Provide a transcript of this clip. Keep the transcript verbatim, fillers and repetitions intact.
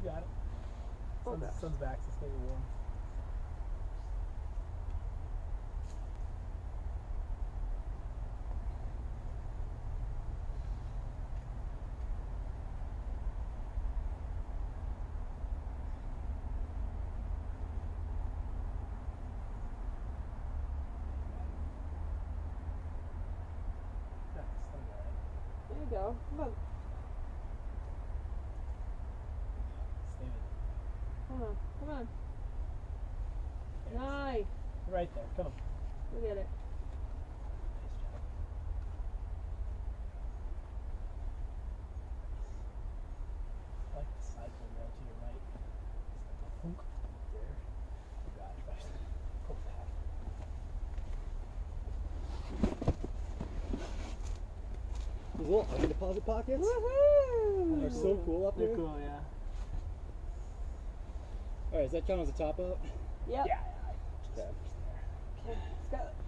You got it. Oh, Sun's, gosh. sun's back, so it's gonna be warm. There you go. Come on. Come on. Come on. Nice. Right there. Come. Look at it. Nice job. I like the cycle there to your right. It's like a hook there. You got it. Right. Pull back. Those little iron deposit pockets Woohoo! are so cool up They're there. cool, yeah. Alright, does that count as a top out? Yep. Yeah. Okay. Okay, let's go.